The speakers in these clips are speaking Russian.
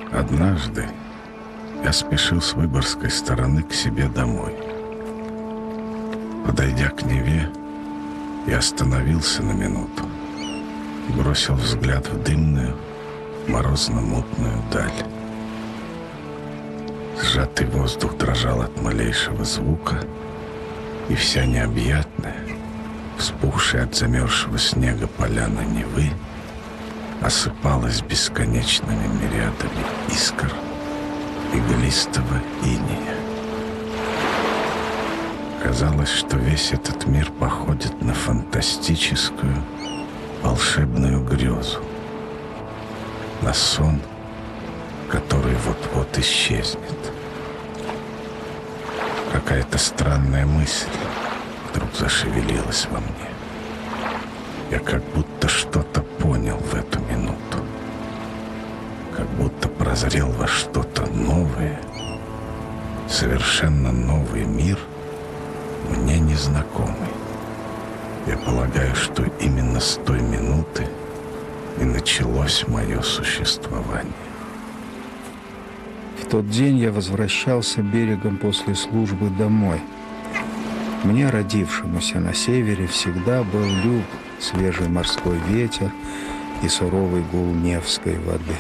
Однажды я спешил с Выборгской стороны к себе домой. Подойдя к Неве, я остановился на минуту и бросил взгляд в дымную, морозно-мутную даль. Сжатый воздух дрожал от малейшего звука, и вся необъятная, вспухшая от замерзшего снега поляна Невы осыпалась бесконечными мириадами искр иглистого инея. Казалось, что весь этот мир походит на фантастическую, волшебную грезу, на сон, который вот-вот исчезнет. Какая-то странная мысль вдруг зашевелилась во мне. Я как будто что-то понял в эту минуту, как будто прозрел во что-то новое, совершенно новый мир, мне незнакомый. Я полагаю, что именно с той минуты и началось мое существование. В тот день я возвращался берегом после службы домой. Мне, родившемуся на севере, всегда был люб свежий морской ветер и суровый гул Невской воды.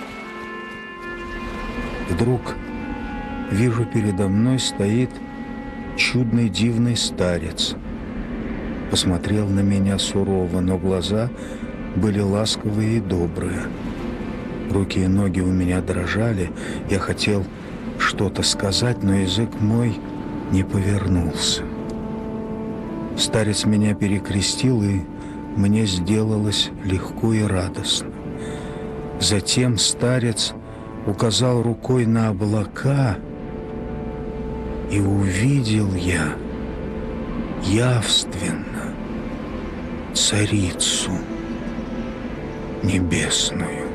Вдруг вижу, передо мной стоит чудный дивный старец. Посмотрел на меня сурово, но глаза были ласковые и добрые. Руки и ноги у меня дрожали. Я хотел что-то сказать, но язык мой не повернулся. Старец меня перекрестил, и мне сделалось легко и радостно. Затем старец указал рукой на облака, и увидел я явственно Царицу Небесную.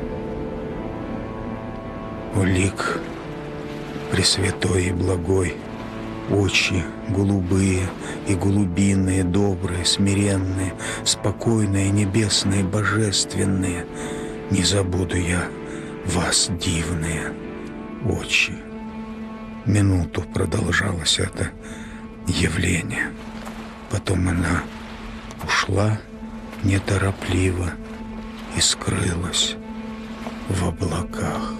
О, лик пресвятой и благой, очи голубые и голубиные, добрые, смиренные, спокойные, небесные, божественные. Не забуду я вас, дивные очи. Минуту продолжалось это явление. Потом она ушла неторопливо и скрылась в облаках.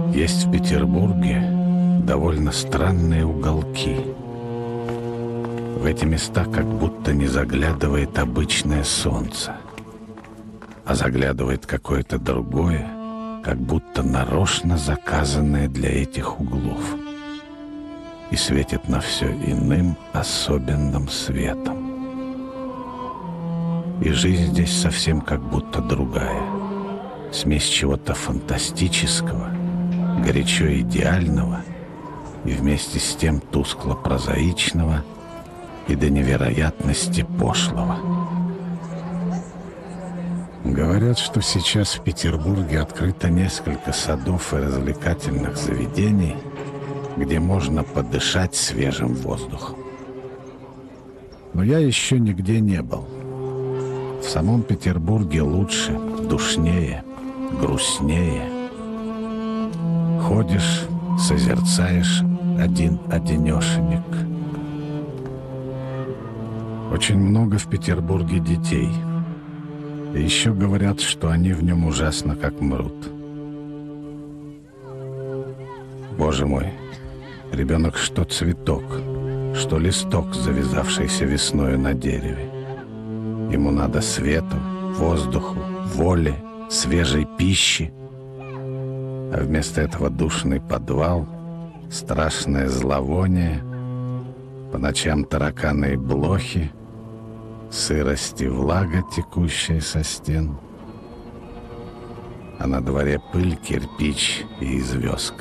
Есть в Петербурге довольно странные уголки. В эти места как будто не заглядывает обычное солнце, а заглядывает какое-то другое, как будто нарочно заказанное для этих углов, и светит на все иным особенным светом. И жизнь здесь совсем как будто другая, смесь чего-то фантастического, горячо идеального и вместе с тем тускло-прозаичного и до невероятности пошлого. Говорят, что сейчас в Петербурге открыто несколько садов и развлекательных заведений, где можно подышать свежим воздухом. Но я еще нигде не был. В самом Петербурге лучше, душнее, грустнее. Ходишь, созерцаешь один-одинешенек. Очень много в Петербурге детей. И еще говорят, что они в нем ужасно как мрут. Боже мой, ребенок что цветок, что листок, завязавшийся весною на дереве. Ему надо свету, воздуху, воли, свежей пищи. А вместо этого душный подвал, страшное зловоние, по ночам тараканы и блохи, сырость и влага, текущая со стен, а на дворе пыль, кирпич и известка.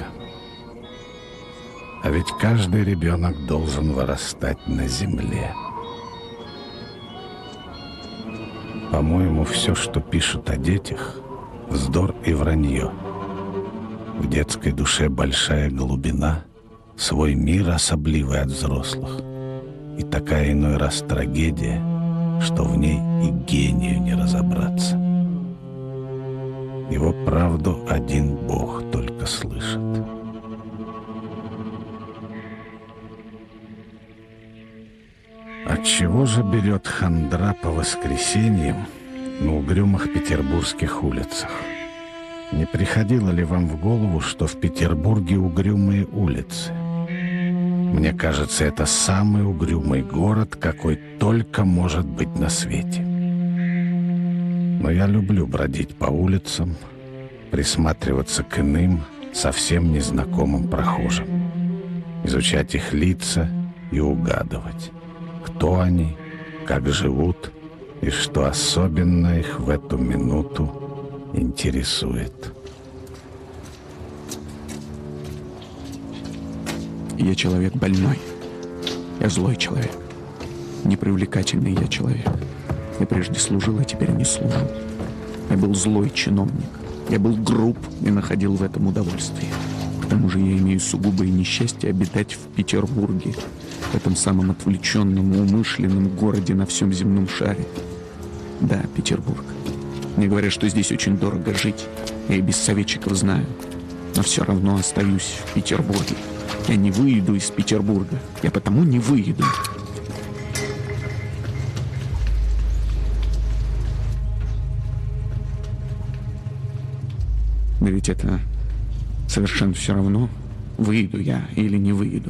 А ведь каждый ребенок должен вырастать на земле. По-моему, все, что пишут о детях, вздор и вранье. В детской душе большая глубина, свой мир особливый от взрослых, и такая иной раз трагедия, что в ней и гению не разобраться. Его правду один Бог только слышит. Отчего же берет хандра по воскресеньям на угрюмых петербургских улицах? Не приходило ли вам в голову, что в Петербурге угрюмые улицы? Мне кажется, это самый угрюмый город, какой только может быть на свете. Но я люблю бродить по улицам, присматриваться к иным, совсем незнакомым прохожим, изучать их лица и угадывать, кто они, как живут и что особенно их в эту минуту интересует. Я человек больной. Я злой человек. Непривлекательный я человек. Я прежде служил, а теперь не служу. Я был злой чиновник. Я был груб и находил в этом удовольствие. К тому же я имею сугубое несчастье обитать в Петербурге, в этом самом отвлеченном, умышленном городе на всем земном шаре. Да, Петербург. Мне говорят, что здесь очень дорого жить. Я и без советчиков знаю. Но все равно остаюсь в Петербурге. Я не выеду из Петербурга. Я потому не выеду. Да ведь это совершенно все равно, выеду я или не выеду.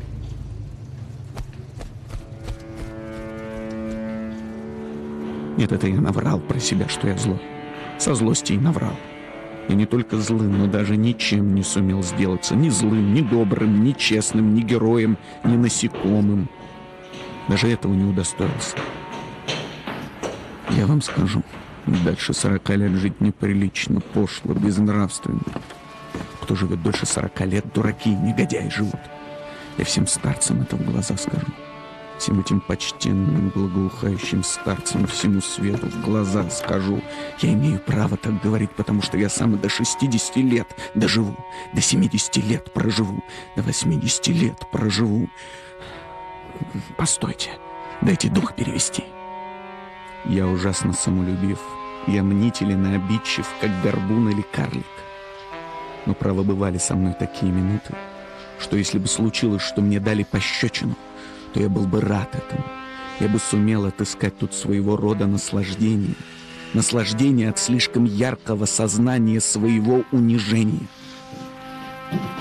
Нет, это я наврал про себя, что я злой. Со злости и наврал. Я не только злым, но даже ничем не сумел сделаться. Ни злым, ни добрым, ни честным, ни героем, ни насекомым. Даже этого не удостоился. Я вам скажу, дальше 40 лет жить неприлично, пошло, безнравственно. Кто живет дольше 40 лет, дураки и негодяи живут. Я всем старцам это в глаза скажу. Всем этим почтенным, благоухающим старцам всему свету в глаза скажу. Я имею право так говорить, потому что я сам и до 60 лет доживу, до 70 лет проживу, до 80 лет проживу. Постойте, дайте дух перевести. Я ужасно самолюбив, я мнителен и обидчив, как горбун или карлик. Но право бывали со мной такие минуты, что если бы случилось, что мне дали пощечину, то я был бы рад этому. Я бы сумел отыскать тут своего рода наслаждение. Наслаждение от слишком яркого сознания своего унижения.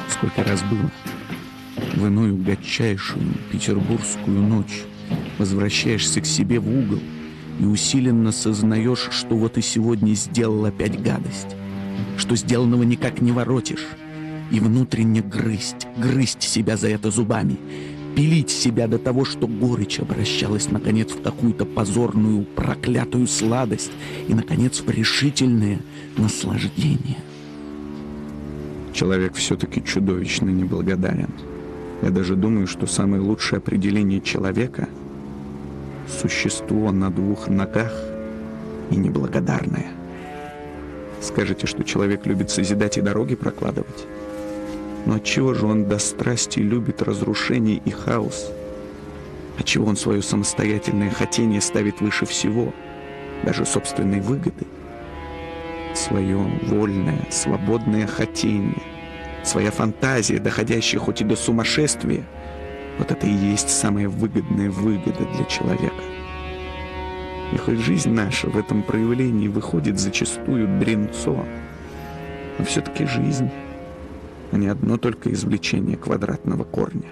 Сколько раз было. В иную гадчайшую петербургскую ночь возвращаешься к себе в угол и усиленно сознаешь, что вот и сегодня сделал опять гадость, что сделанного никак не воротишь, и внутренне грызть себя за это зубами, пилить себя до того, что горечь обращалась, наконец, в какую-то позорную, проклятую сладость и, наконец, в решительное наслаждение. Человек все-таки чудовищно неблагодарен. Я даже думаю, что самое лучшее определение человека — существо на двух ногах и неблагодарное. Скажете, что человек любит созидать и дороги прокладывать? Но отчего же он до страсти любит разрушение и хаос? Отчего он свое самостоятельное хотение ставит выше всего, даже собственной выгоды? Свое вольное, свободное хотение, своя фантазия, доходящая хоть и до сумасшествия, вот это и есть самая выгодная выгода для человека. И хоть жизнь наша в этом проявлении выходит зачастую дрянцо, но все-таки жизнь, а не одно только извлечение квадратного корня.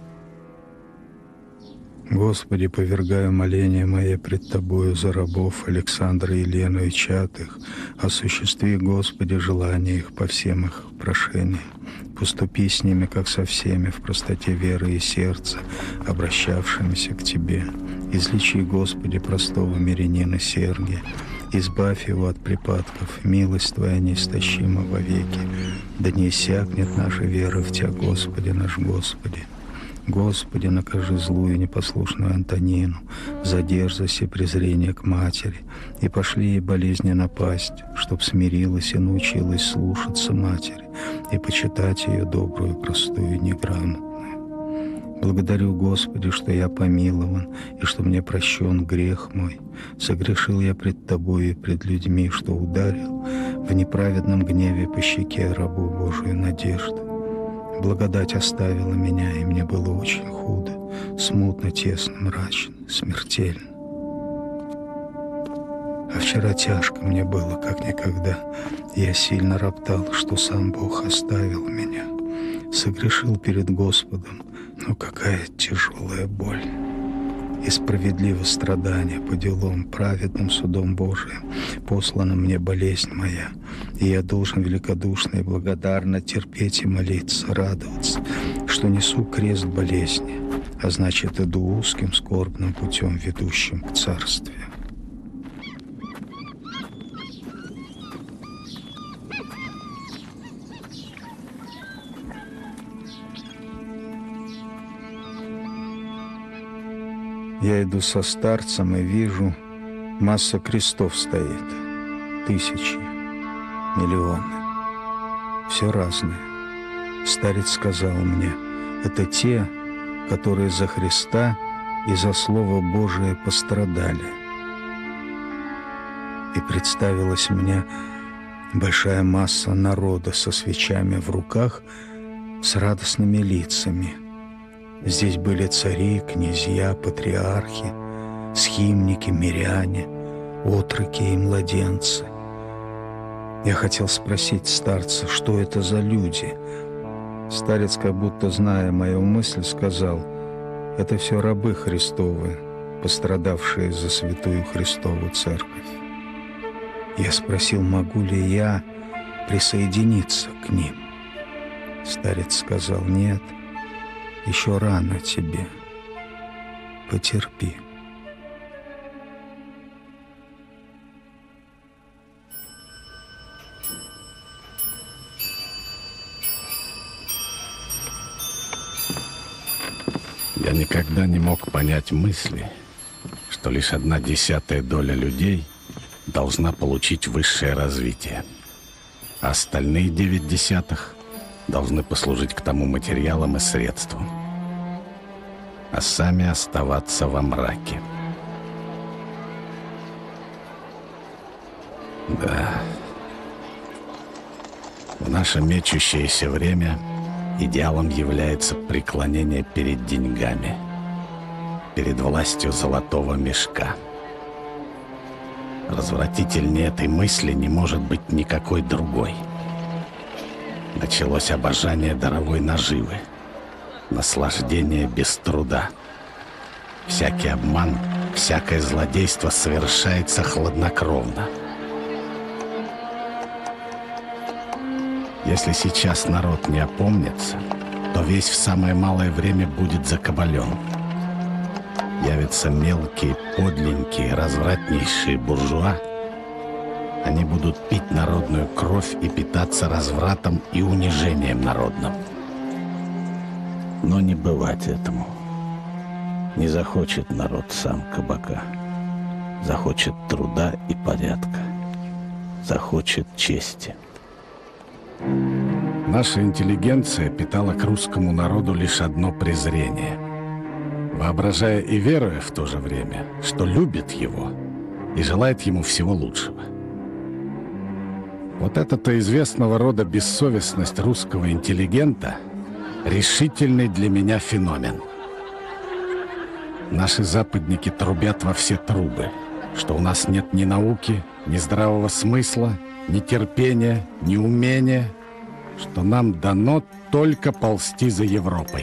Господи, повергаю моления мои пред Тобою за рабов Александра и Елену и чад их. Осуществи, Господи, желания их по всем их прошениям. Поступи с ними, как со всеми, в простоте веры и сердца, обращавшимися к Тебе. Излечи, Господи, простого мирянина Сергия. Избавь его от припадков, милость Твоя неистощима вовеки. Да не иссякнет наша вера в Тебя, Господи наш Господи. Господи, накажи злую и непослушную Антонину за дерзость и презрение к матери, и пошли ей болезни напасть, чтоб смирилась и научилась слушаться матери и почитать ее добрую, простую и неграмотную. Благодарю, Господи, что я помилован, и что мне прощен грех мой. Согрешил я пред Тобой и пред людьми, что ударил в неправедном гневе по щеке рабу Божию надежду. Благодать оставила меня, и мне было очень худо, смутно, тесно, мрачно, смертельно. А вчера тяжко мне было, как никогда. Я сильно роптал, что сам Бог оставил меня. Согрешил перед Господом, но какая тяжелая боль. И справедливо страдание по делам, праведным судом Божиим, послана мне болезнь моя, и я должен великодушно и благодарно терпеть и молиться, радоваться, что несу крест болезни, а значит, иду узким скорбным путем, ведущим к царствию. Я иду со старцем и вижу, масса крестов стоит. Тысячи, миллионы. Все разное. Старец сказал мне, это те, которые за Христа и за Слово Божие пострадали. И представилась мне большая масса народа со свечами в руках, с радостными лицами. Здесь были цари, князья, патриархи, схимники, миряне, отроки и младенцы. Я хотел спросить старца, что это за люди. Старец, как будто зная мою мысль, сказал, это все рабы Христовы, пострадавшие за святую Христову церковь. Я спросил, могу ли я присоединиться к ним. Старец сказал, нет, еще рано тебе, потерпи. Я никогда не мог понять мысли, что лишь 1/10 доля людей должна получить высшее развитие, а остальные 9/10 должны послужить к тому материалам и средствам, а сами оставаться во мраке. Да, в наше мечущееся время идеалом является преклонение перед деньгами, перед властью золотого мешка. Развратительнее этой мысли не может быть никакой другой. началось обожание даровой наживы, наслаждение без труда. Всякий обман, всякое злодейство совершается хладнокровно. Если сейчас народ не опомнится, то весь в самое малое время будет закабален. Явятся мелкие, подленькие, развратнейшие буржуа. Они будут пить народную кровь и питаться развратом и унижением народным. Но не бывать этому. Не захочет народ сам кабака. Захочет труда и порядка. Захочет чести. Наша интеллигенция питала к русскому народу лишь одно презрение, воображая и веруя в то же время, что любит его и желает ему всего лучшего. Вот это-то известного рода бессовестность русского интеллигента — решительный для меня феномен. Наши западники трубят во все трубы, что у нас нет ни науки, ни здравого смысла, ни терпения, ни умения, что нам дано только ползти за Европой.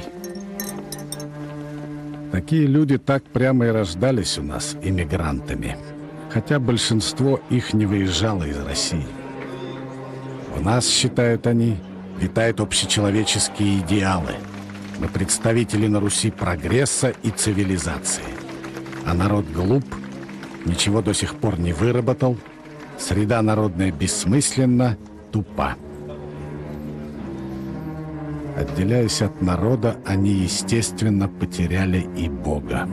Такие люди так прямо и рождались у нас иммигрантами, хотя большинство их не выезжало из России. В нас, считают они, витают общечеловеческие идеалы. Мы представители на Руси прогресса и цивилизации. А народ глуп, ничего до сих пор не выработал, среда народная бессмысленна, тупа. Отделяясь от народа, они, естественно, потеряли и Бога.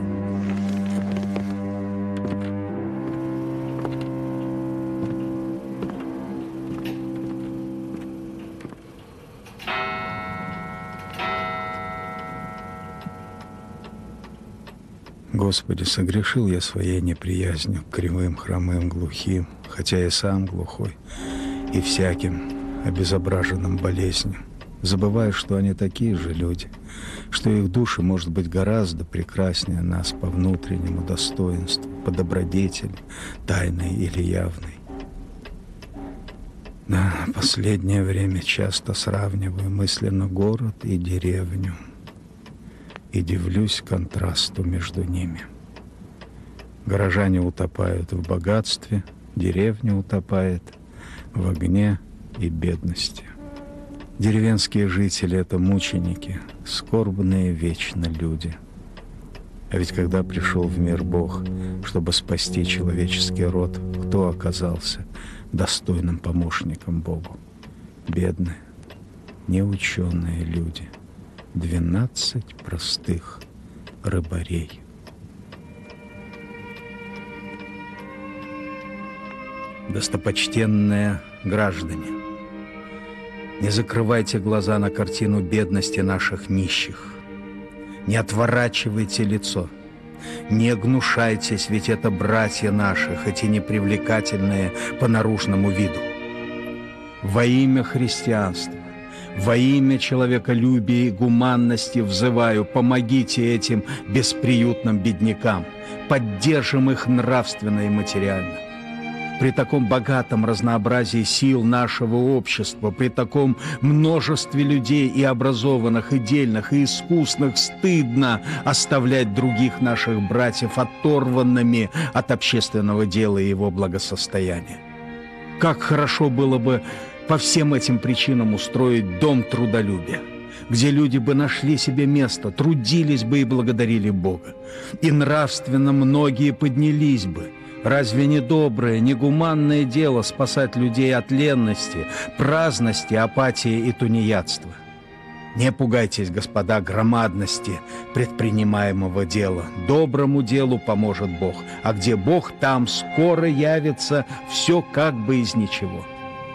Господи, согрешил я своей неприязнью к кривым, хромым, глухим, хотя я сам глухой, и всяким обезображенным болезнью. Забывая, что они такие же люди, что их души, может быть, гораздо прекраснее нас по внутреннему достоинству, по добродетели, тайной или явной. Да, последнее время часто сравниваю мысленно город и деревню и дивлюсь контрасту между ними. Горожане утопают в богатстве, деревня утопает в огне и бедности. Деревенские жители — это мученики, скорбные вечно люди. А ведь когда пришел в мир Бог, чтобы спасти человеческий род, кто оказался достойным помощником Богу? Бедные, неученые люди. 12 простых рыбарей. Достопочтенные граждане, не закрывайте глаза на картину бедности наших нищих. Не отворачивайте лицо. Не гнушайтесь, ведь это братья наши, хоть и непривлекательные по наружному виду. Во имя христианства, во имя человеколюбия и гуманности взываю, помогите этим бесприютным беднякам, поддержим их нравственно и материально. При таком богатом разнообразии сил нашего общества, при таком множестве людей и образованных, и дельных, и искусных, стыдно оставлять других наших братьев оторванными от общественного дела и его благосостояния. Как хорошо было бы по всем этим причинам устроить дом трудолюбия, где люди бы нашли себе место, трудились бы и благодарили Бога. И нравственно многие поднялись бы. Разве не доброе, не гуманное дело спасать людей от ленности, праздности, апатии и тунеядства? Не пугайтесь, господа, громадности предпринимаемого дела. Доброму делу поможет Бог, а где Бог, там скоро явится все как бы из ничего.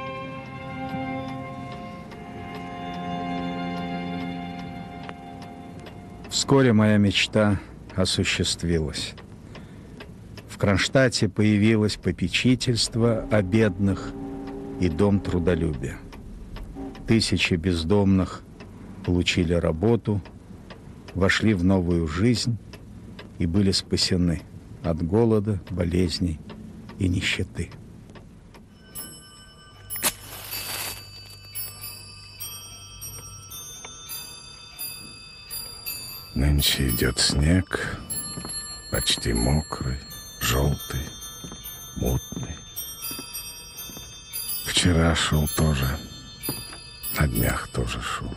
Вскоре моя мечта осуществилась. В Кронштадте появилось попечительство о бедных и дом трудолюбия. Тысячи бездомных получили работу, вошли в новую жизнь и были спасены от голода, болезней и нищеты. Нынче идет снег, почти мокрый, желтый, мутный. Вчера шел тоже, на днях тоже шел.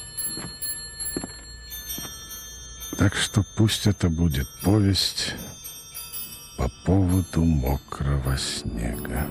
Так что пусть это будет повесть по поводу мокрого снега.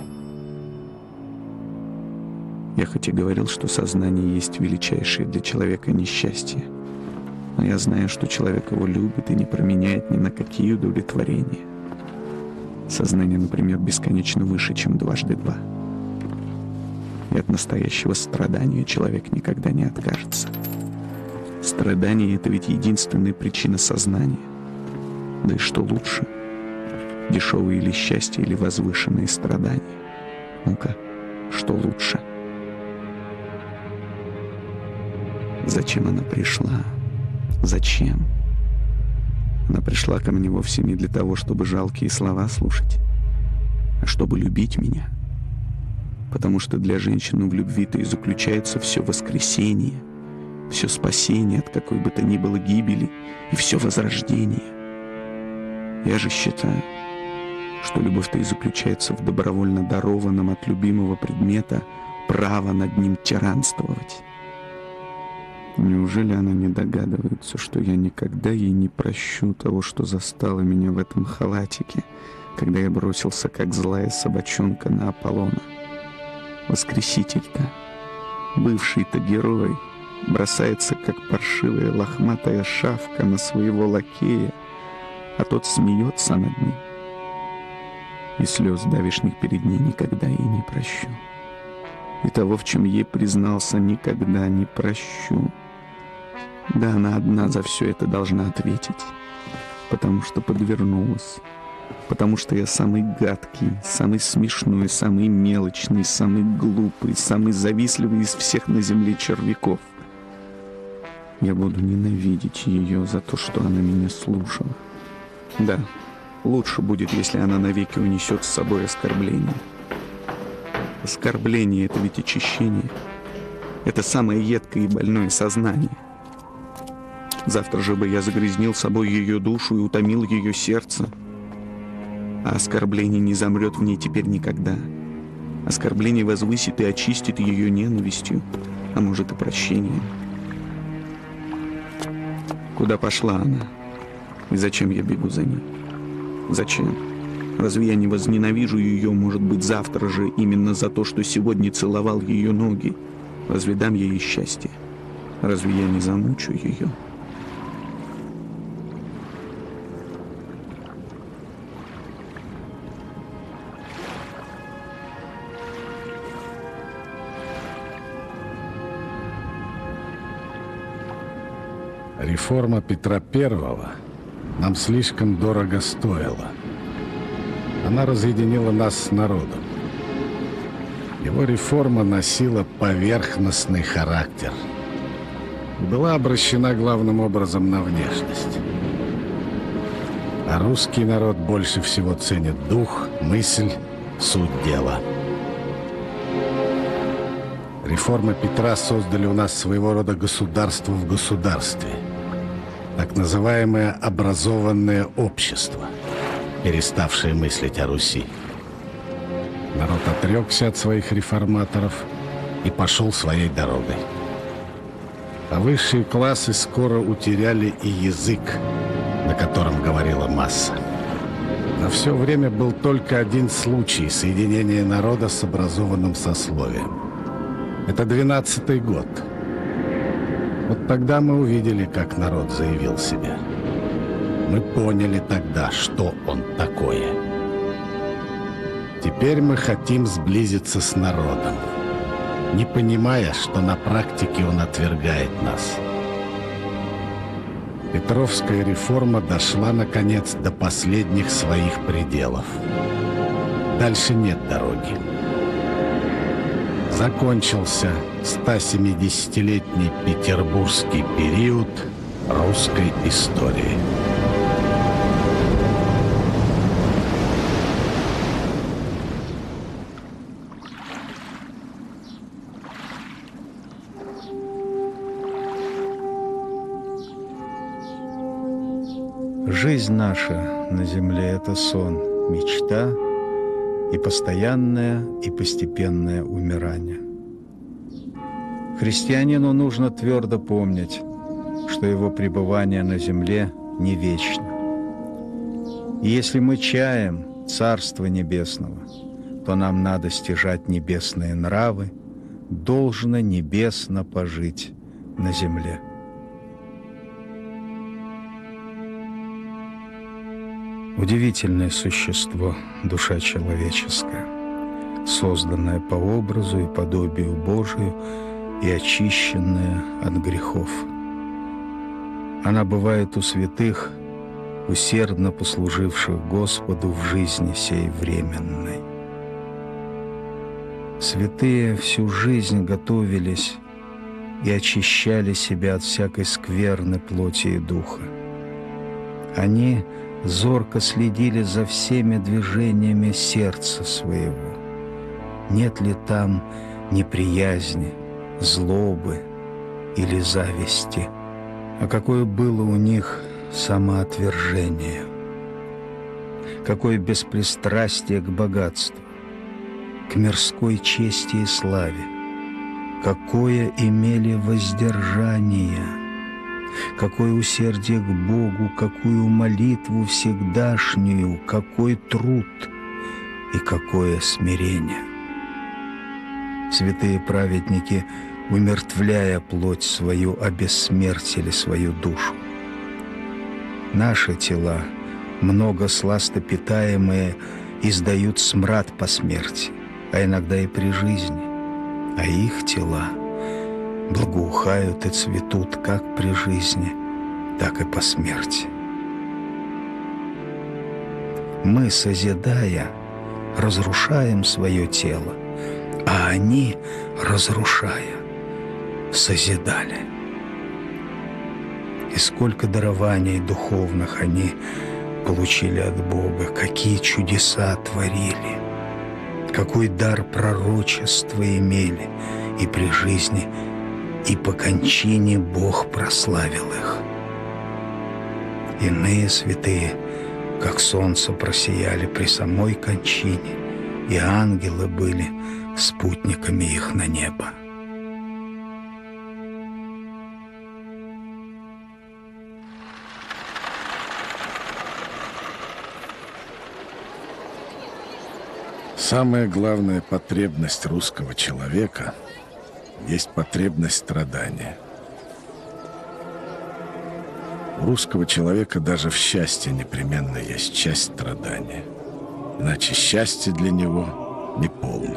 Я хоть и говорил, что сознание есть величайшее для человека несчастье, но я знаю, что человек его любит и не променяет ни на какие удовлетворения. Сознание, например, бесконечно выше, чем 2 × 2. И от настоящего страдания человек никогда не откажется. Страдание — это ведь единственная причина сознания. Да и что лучше? Дешевые или счастье, или возвышенные страдания? Ну-ка, что лучше? Зачем она пришла? Зачем? Она пришла ко мне вовсе не для того, чтобы жалкие слова слушать, а чтобы любить меня. Потому что для женщины в любви-то и заключается все воскресение, все спасение от какой бы то ни было гибели и все возрождение. Я же считаю, что любовь-то и заключается в добровольно дарованном от любимого предмета право над ним тиранствовать. Неужели она не догадывается, что я никогда ей не прощу того, что застало меня в этом халатике, когда я бросился, как злая собачонка, на Аполлона? Воскреситель-то, бывший-то герой, бросается, как паршивая лохматая шавка, на своего лакея, а тот смеется над ним. И слез давешних перед ней никогда ей не прощу. И того, в чем ей признался, никогда не прощу. Да, она одна за все это должна ответить, потому что подвернулась, потому что я самый гадкий, самый смешной, самый мелочный, самый глупый, самый завистливый из всех на земле червяков. Я буду ненавидеть ее за то, что она меня слушала. Да, лучше будет, если она навеки унесет с собой оскорбление. Оскорбление — это ведь очищение. Это самое едкое и больное сознание. Завтра же бы я загрязнил собой ее душу и утомил ее сердце. А оскорбление не замрет в ней теперь никогда. Оскорбление возвысит и очистит ее ненавистью, а может и прощением. Куда пошла она? И зачем я бегу за ней? Зачем? Разве я не возненавижу ее, может быть, завтра же, именно за то, что сегодня целовал ее ноги? Разве дам ей счастье? Разве я не замучу ее? Реформа Петра I нам слишком дорого стоила. Она разъединила нас с народом. Его реформа носила поверхностный характер. Была обращена главным образом на внешность. А русский народ больше всего ценит дух, мысль, суть дела. Реформы Петра создали у нас своего рода государство в государстве. Так называемое образованное общество, переставшее мыслить о Руси. Народ отрекся от своих реформаторов и пошел своей дорогой. А высшие классы скоро утеряли и язык, на котором говорила масса. На все время был только один случай соединения народа с образованным сословием. Это 12-й год. Вот тогда мы увидели, как народ заявил себя. Мы поняли тогда, что он такое. Теперь мы хотим сблизиться с народом, не понимая, что на практике он отвергает нас. Петровская реформа дошла, наконец, до последних своих пределов. Дальше нет дороги. Закончился 170-летний петербургский период русской истории. Жизнь наша на земле — это сон, мечта и постоянное и постепенное умирание. Христианину нужно твердо помнить, что его пребывание на земле не вечно. И если мы чаем Царства Небесного, то нам надо стяжать небесные нравы, должно небесно пожить на земле. Удивительное существо, душа человеческая, созданная по образу и подобию Божию и очищенная от грехов. Она бывает у святых, усердно послуживших Господу в жизни сей временной. Святые всю жизнь готовились и очищали себя от всякой скверны плоти и духа. Они зорко следили за всеми движениями сердца своего. Нет ли там неприязни, злобы или зависти? А какое было у них самоотвержение? Какое беспристрастие к богатству, к мирской чести и славе? Какое имели воздержание? Какое усердие к Богу, какую молитву всегдашнюю, какой труд и какое смирение! Святые праведники, умертвляя плоть свою, обессмертили свою душу. Наши тела, много сластопитаемые, издают смрад по смерти, а иногда и при жизни, а их тела благоухают и цветут как при жизни, так и по смерти. Мы, созидая, разрушаем свое тело, а они, разрушая, созидали. И сколько дарований духовных они получили от Бога, какие чудеса творили, какой дар пророчества имели, и при жизни, и по кончине Бог прославил их. Иные святые, как солнце, просияли при самой кончине, и ангелы были спутниками их на небо. Самая главная потребность русского человека есть потребность страдания. У русского человека даже в счастье непременно есть часть страдания. Иначе счастье для него неполно.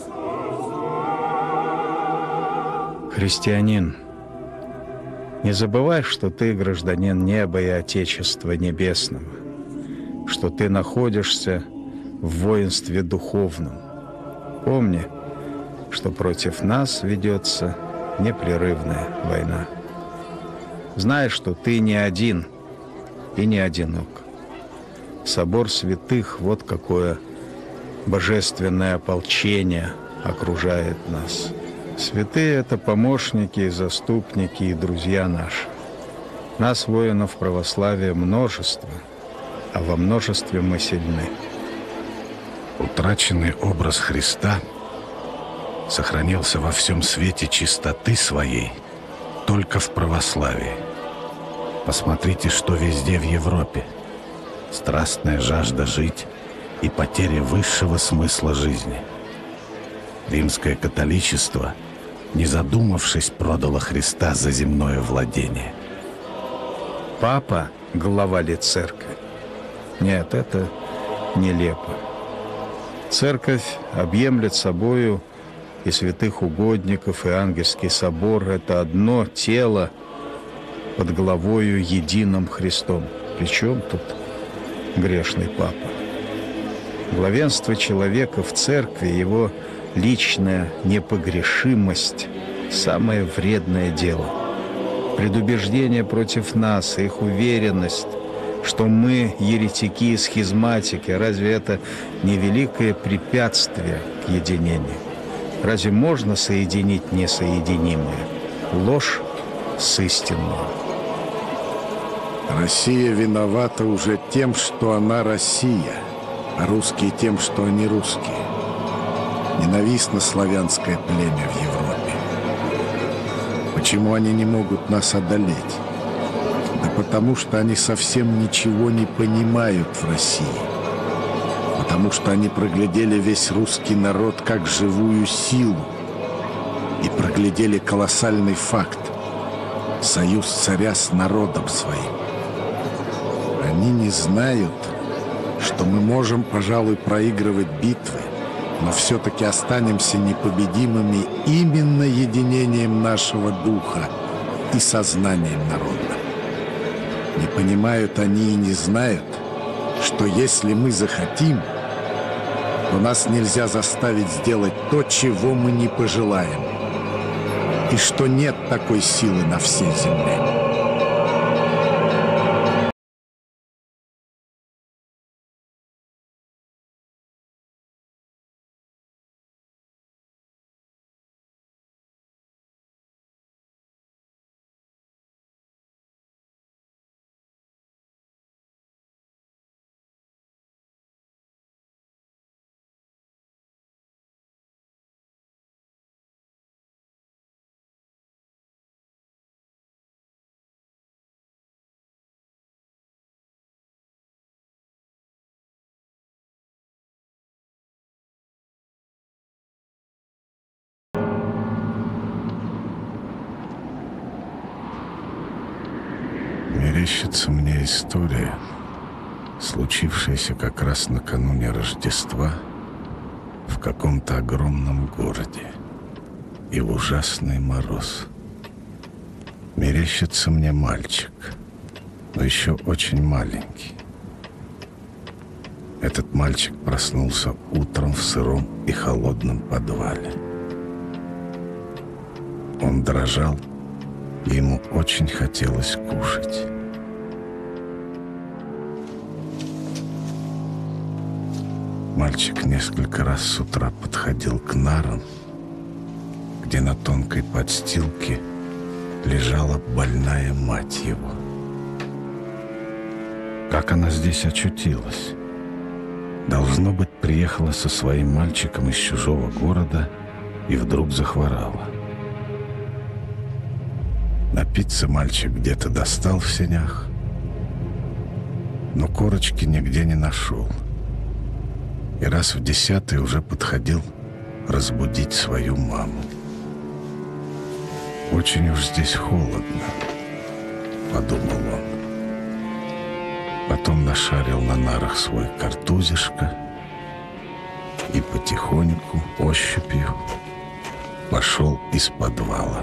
Христианин, не забывай, что ты гражданин неба и Отечества Небесного, что ты находишься в воинстве духовном. Помни, что против нас ведется непрерывная война. Знай, что ты не один и не одинок. Собор святых — вот какое божественное ополчение окружает нас. Святые — это помощники и заступники и друзья наши. Нас, воинов православия, множество, а во множестве мы сильны. Утраченный образ Христа сохранился во всем свете чистоты своей только в православии. Посмотрите, что везде в Европе. Страстная жажда жить и потеря высшего смысла жизни. Римское католичество, не задумавшись, продало Христа за земное владение. Папа — глава ли церкви? Нет, это нелепо. Церковь объемлет собою и святых угодников, и ангельский собор — это одно тело под главою единым Христом. Причем тут грешный папа? Главенство человека в церкви, его личная непогрешимость — самое вредное дело. Предубеждение против нас, их уверенность, что мы еретики и схизматики, разве это не великое препятствие к единению? Разве можно соединить несоединимое? Ложь с истинной. Россия виновата уже тем, что она Россия, а русские тем, что они русские. Ненавистно славянское племя в Европе. Почему они не могут нас одолеть? Да потому что они совсем ничего не понимают в России. Потому что они проглядели весь русский народ как живую силу и проглядели колоссальный факт — союз царя с народом своим. Они не знают, что мы можем, пожалуй, проигрывать битвы, но все-таки останемся непобедимыми именно единением нашего духа и сознанием народа. Не понимают они и не знают, что если мы захотим, то нас нельзя заставить сделать то, чего мы не пожелаем, и что нет такой силы на всей земле. Мерещится мне история, случившаяся как раз накануне Рождества в каком-то огромном городе и в ужасный мороз. Мерещится мне мальчик, но еще очень маленький. Этот мальчик проснулся утром в сыром и холодном подвале. Он дрожал, и ему очень хотелось кушать. Мальчик несколько раз с утра подходил к нарам, где на тонкой подстилке лежала больная мать его. Как она здесь очутилась? Должно быть, приехала со своим мальчиком из чужого города и вдруг захворала. Напиться мальчик где-то достал в сенях, но корочки нигде не нашел. И раз в 10-й уже подходил разбудить свою маму. «Очень уж здесь холодно», — подумал он. Потом нашарил на нарах свой картузишко и потихоньку, ощупью, пошел из подвала.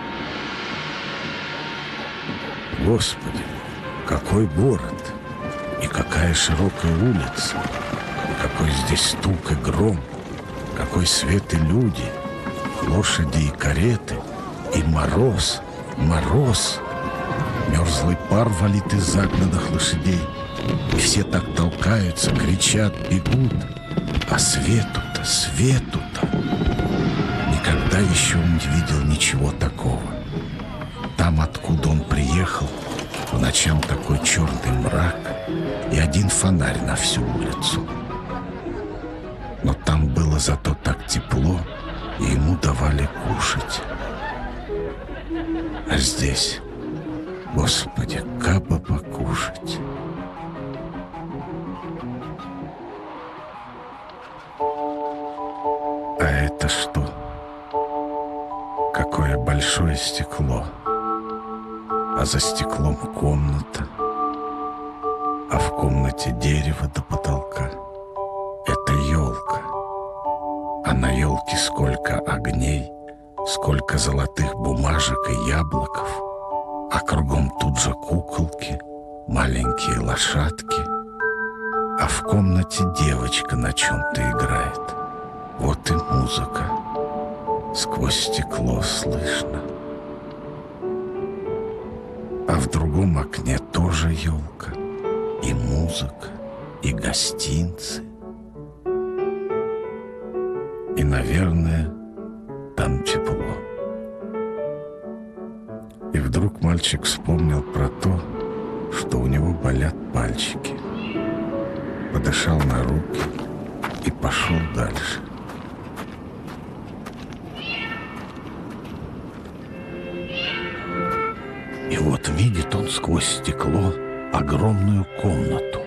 Господи, какой город! И какая широкая улица! И какой здесь стук и гром! Какой свет и люди! Лошади и кареты! И мороз! Мороз! Мерзлый пар валит из загнанных лошадей. И все так толкаются, кричат, бегут. А свету-то, свету-то! Никогда еще он не видел ничего такого. Там, откуда он приехал, по ночам такой черный мрак и один фонарь на всю улицу. Но там было зато так тепло, и ему давали кушать. А здесь, Господи, как бы покушать. А это что? Какое большое стекло. А за стеклом комната, а в комнате дерево до потолка. Это елка, а на елке сколько огней, сколько золотых бумажек и яблоков, а кругом тут же куколки, маленькие лошадки, а в комнате девочка на чем-то играет. Вот и музыка, сквозь стекло слышно. А в другом окне тоже елка, и музыка, и гостинцы. И, наверное, там тепло. И вдруг мальчик вспомнил про то, что у него болят пальчики. Подышал на руки и пошел дальше. И вот видит он сквозь стекло огромную комнату.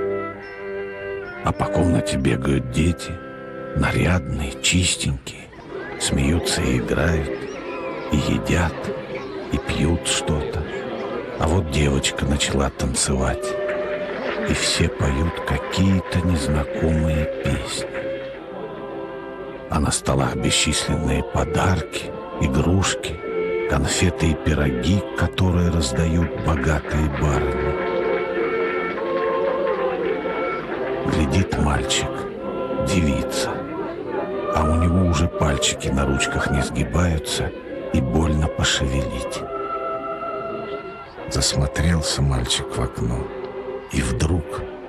А по комнате бегают дети, нарядные, чистенькие, смеются и играют, и едят, и пьют что-то. А вот девочка начала танцевать, и все поют какие-то незнакомые песни. А на столах бесчисленные подарки, игрушки, конфеты и пироги, которые раздают богатые барыни. Глядит мальчик, дивится, а у него уже пальчики на ручках не сгибаются и больно пошевелить. Засмотрелся мальчик в окно, и вдруг,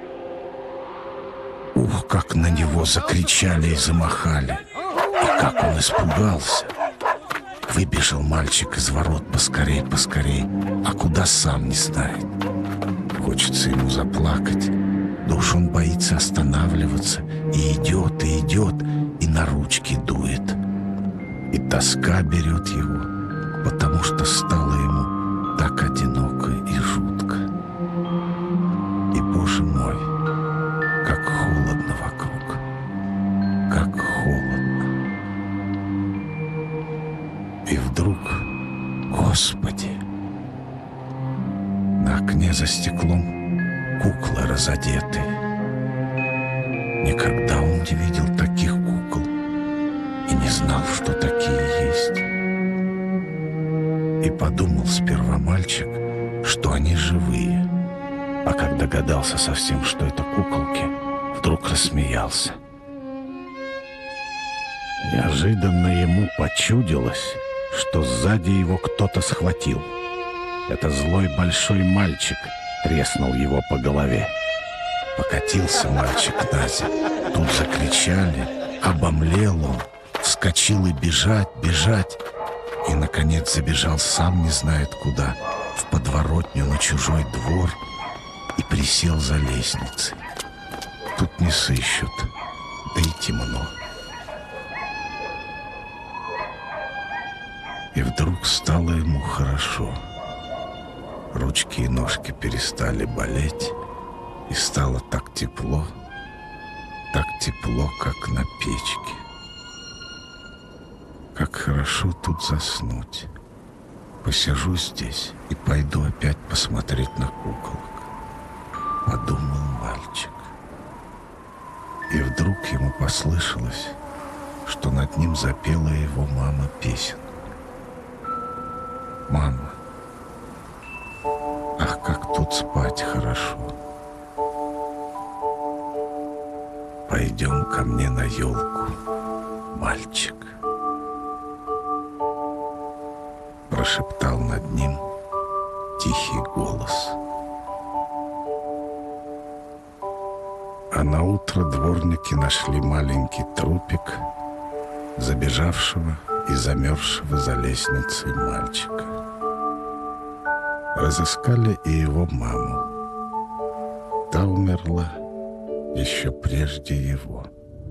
ух, как на него закричали и замахали, и как он испугался. Выбежал мальчик из ворот поскорей, а куда сам не знает. Хочется ему заплакать, да уж он боится останавливаться, и идет, и на ручки дует. И тоска берет его, потому что стало ему так одиноко и жутко. И, Боже мой, как холодно вокруг, как холодно. И вдруг, Господи, на окне за стеклом куклы разодеты. Никогда он не видел таких кукол и не знал, что такие есть. И подумал сперва мальчик, что они живые, а как догадался совсем, что это куколки, вдруг рассмеялся. Неожиданно ему почудилось, что сзади его кто-то схватил. Это злой большой мальчик треснул его по голове. Покатился мальчик на землю. Тут закричали, обомлел он, вскочил и бежать. И, наконец, забежал сам не знает куда, в подворотню на чужой двор, и присел за лестницей. Тут не сыщут, да и темно. И вдруг стало ему хорошо. Ручки и ножки перестали болеть, и стало так тепло, как на печке. Как хорошо тут заснуть. Посижу здесь и пойду опять посмотреть на куколок, подумал мальчик. И вдруг ему послышалось, что над ним запела его мама песенку. Мама, ах, как тут спать хорошо. Пойдем ко мне на елку, мальчик. Прошептал над ним тихий голос. А наутро дворники нашли маленький трупик забежавшего и замерзшего за лестницей мальчика. Разыскали и его маму. Та умерла еще прежде его.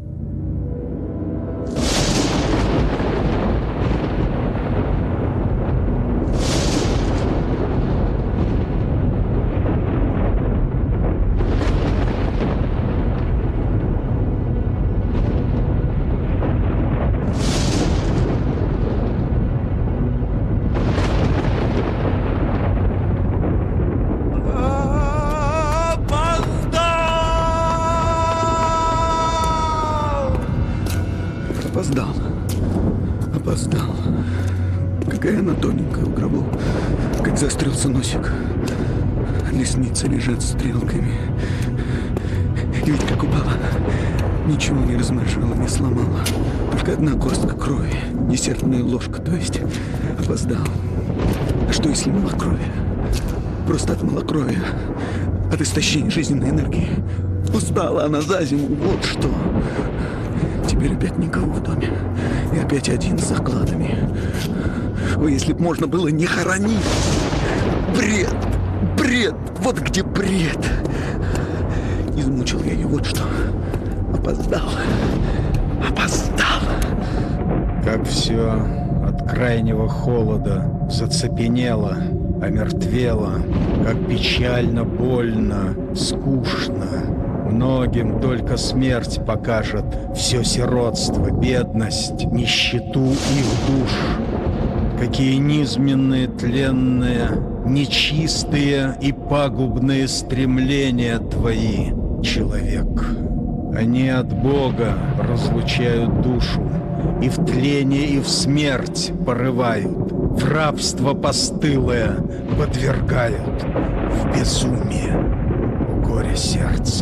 Опоздал. Какая она тоненькая у гробов, как заострился носик. Ресницы лежат стрелками. И ведь как упала, ничего не размажила, не сломала. Только одна горстка крови, десертная ложка, то есть опоздал. А что если малокровие? Просто от малокровия, от истощения жизненной энергии. Устала она за зиму, вот что. Теперь опять никого в доме. И опять один с закладами. Ой, если б можно было не хоронить. Бред! Бред! Вот где бред! Измучил я ее, вот что. Опоздал. Опоздал. Как все от крайнего холода зацепенело, омертвело, как печально, больно, скучно. Многим только смерть покажет все сиротство, бедность, нищету их душ. Какие низменные, тленные, нечистые и пагубные стремления твои, человек. Они от Бога разлучают душу, и в тление, и в смерть порывают, в рабство постылое подвергают, в безумие, в горе сердца.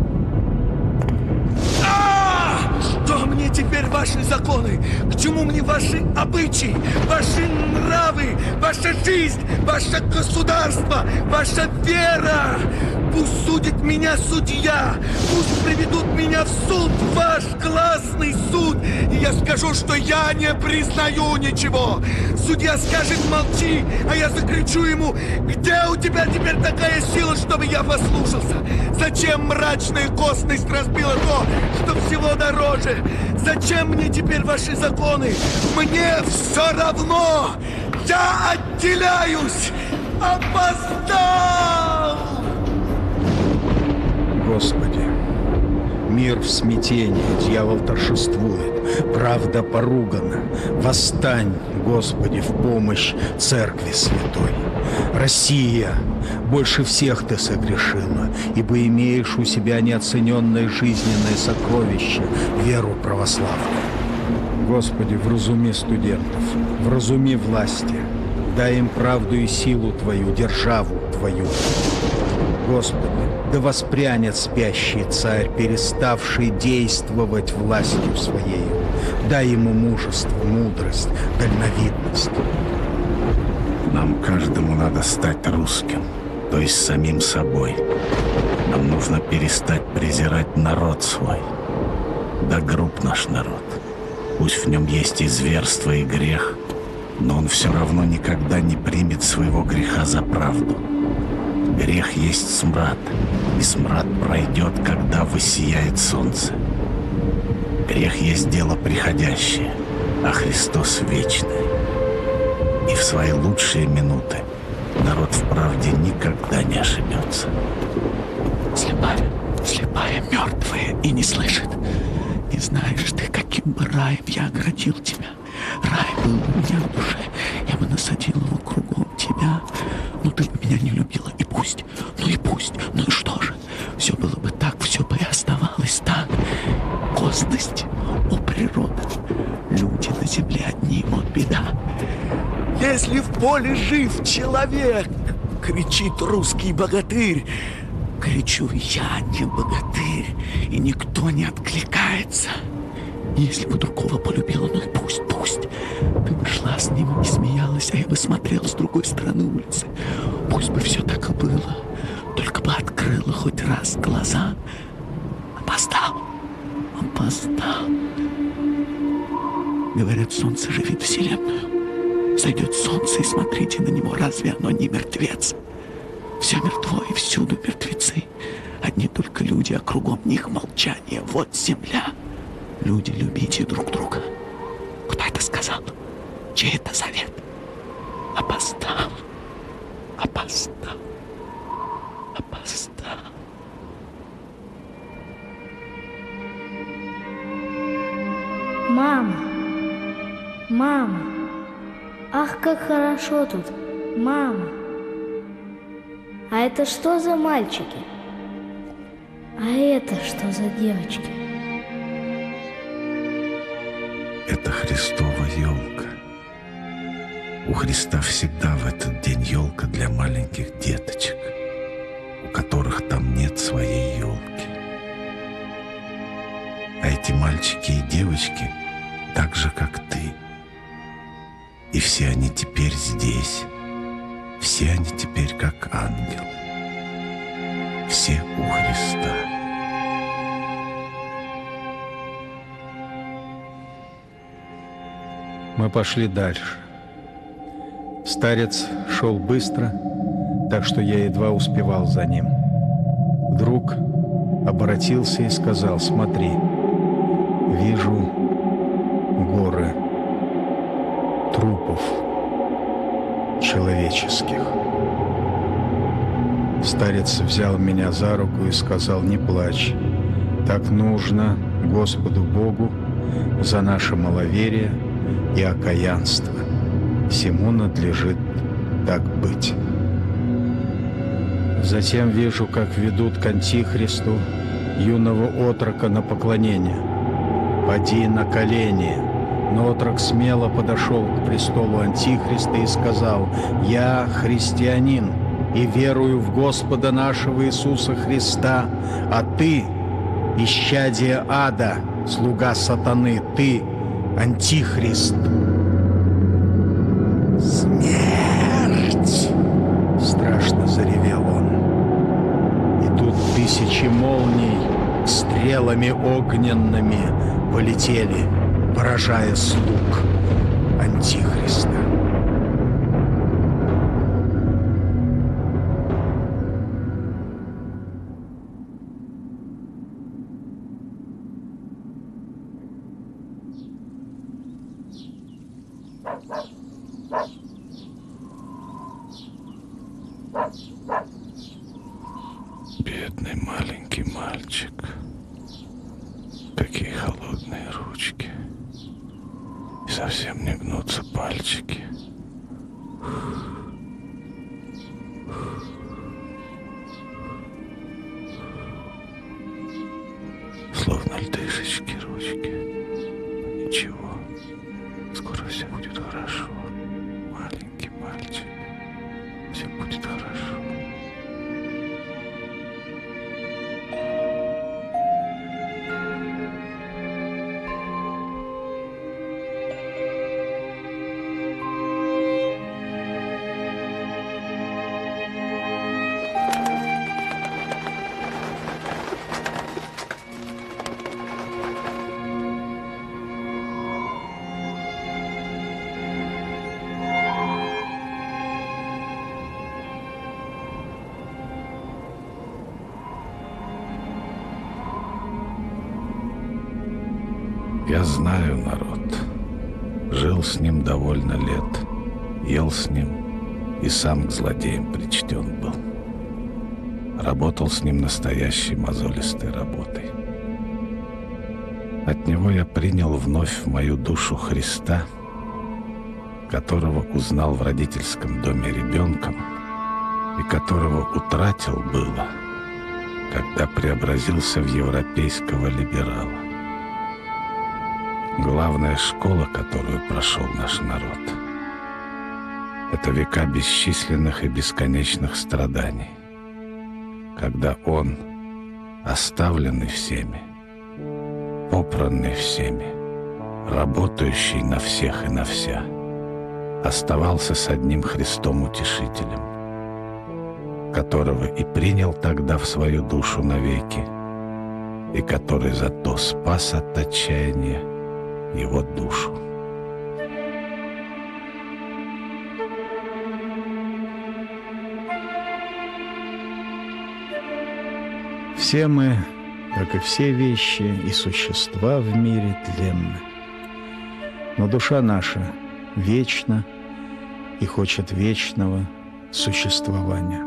Что мне теперь ваши законы? К чему мне ваши обычаи, ваши нравы, ваша жизнь, ваше государство, ваша вера? Пусть судит меня судья, пусть приведут меня в суд, ваш гласный суд, и я скажу, что я не признаю ничего. Судья скажет молчи, а я закричу ему: где у тебя теперь такая сила, чтобы я послушался? Зачем мрачная косность разбила то, что всего дороже? Зачем мне теперь ваши законы? Мне все равно! Я отделяюсь! Опоздал! Господи, мир в смятении, дьявол торжествует, правда поругана. Восстань, Господи, в помощь Церкви Святой. Россия, больше всех ты согрешила, ибо имеешь у себя неоцененное жизненное сокровище, веру православную. Господи, вразуми студентов, вразуми власти, дай им правду и силу Твою, державу Твою. Господи, да воспрянет спящий царь, переставший действовать властью своей. Дай ему мужество, мудрость, дальновидность. Нам каждому надо стать русским, то есть самим собой. Нам нужно перестать презирать народ свой. Да груб наш народ. Пусть в нем есть и зверство, и грех, но он все равно никогда не примет своего греха за правду. Грех есть смрад, и смрад пройдет, когда воссияет солнце. Грех есть дело приходящее, а Христос вечный. И в свои лучшие минуты народ в правде никогда не ошибется. Слепая, мертвая и не слышит. Не знаешь ты, каким бы раем я оградил тебя. Рай был бы у меня в душе, я бы насадил его кругом тебя. Но ты бы меня не любила, и пусть, ну и что же? Все было бы так, все бы и оставалось так. Косность, о природа, люди на земле одни, вот беда. Если в поле жив человек, кричит русский богатырь. Кричу я, не богатырь, и никто не откликается. Если бы другого полюбила, ну и пусть. Ты бы шла с ним и смеялась, а я бы смотрел с другой стороны улицы. Пусть бы все так и было, только бы открыла хоть раз глаза. Опоздал. Говорят, солнце живит вселенную. Сойдет солнце, и смотрите на него, разве оно не мертвец? Все мертво, и всюду мертвецы. Одни только люди, а кругом них молчание. Вот земля. Люди, любите друг друга. Кто это сказал? Чей это завет? Опоздал. Мама, ах, как хорошо тут, мама. А это что за мальчики? А это что за девочки? Это Христова елка. У Христа всегда в этот день елка для маленьких деточек, у которых там нет своей елки. А эти мальчики и девочки так же, как ты. И все они теперь здесь. Все они теперь как ангелы. Все у Христа. Мы пошли дальше. Старец шел быстро, так что я едва успевал за ним. Вдруг обратился и сказал: «Смотри, вижу горы трупов человеческих». Старец взял меня за руку и сказал: «Не плачь, так нужно Господу Богу за наше маловерие и окаянство. Всему надлежит так быть». Затем вижу, как ведут к Антихристу юного отрока на поклонение. «Поди на колени». Но отрок смело подошел к престолу Антихриста и сказал: «Я христианин и верую в Господа нашего Иисуса Христа, а ты — исчадие ада, слуга сатаны, ты — Антихрист». «Смерть!» — страшно заревел он. И тут тысячи молний стрелами огненными полетели, поражая слуг Антихриста. Бедный маленький мальчик. Какие холодные ручки. И совсем не гнутся пальчики. Словно льдышечки ручки. Но ничего, скоро все будет хорошо. Маленький мальчик, все будет хорошо. Я знаю народ. Жил с ним довольно лет, ел с ним и сам к злодеям причтен был. Работал с ним настоящей мозолистой работой. От него я принял вновь в мою душу Христа, которого узнал в родительском доме ребенком и которого утратил было, когда преобразился в европейского либерала. Главная школа, которую прошел наш народ, это века бесчисленных и бесконечных страданий, когда он, оставленный всеми, попранный всеми, работающий на всех и на вся, оставался с одним Христом-утешителем, которого и принял тогда в свою душу навеки, и который зато спас от отчаяния его душу. Все мы, как и все вещи и существа в мире, тленны. Но душа наша вечна и хочет вечного существования.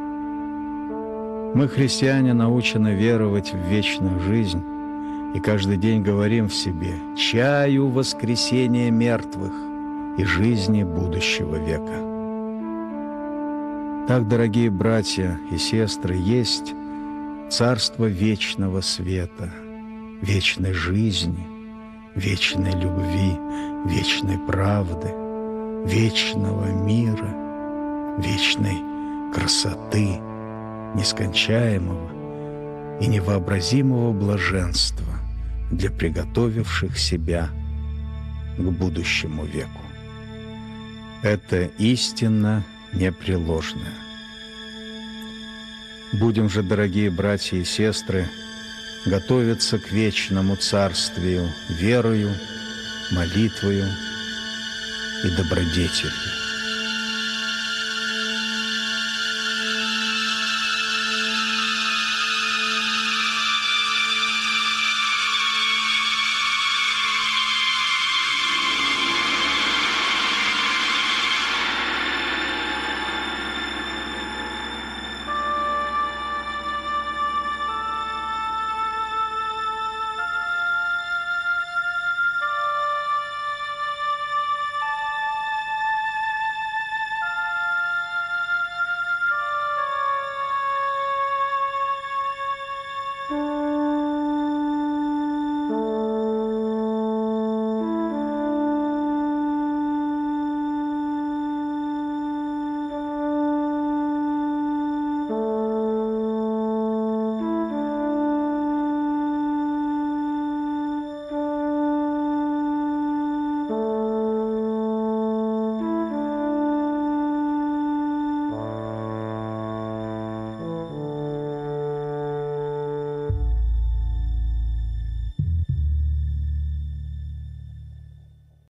Мы, христиане, научены веровать в вечную жизнь и каждый день говорим в себе: «Чаю воскресения мертвых и жизни будущего века». Так, дорогие братья и сестры, есть царство вечного света, вечной жизни, вечной любви, вечной правды, вечного мира, вечной красоты, нескончаемого и невообразимого блаженства для приготовивших себя к будущему веку. Это истина непреложная. Будем же, дорогие братья и сестры, готовиться к вечному царствию верою, молитвою и добродетелью.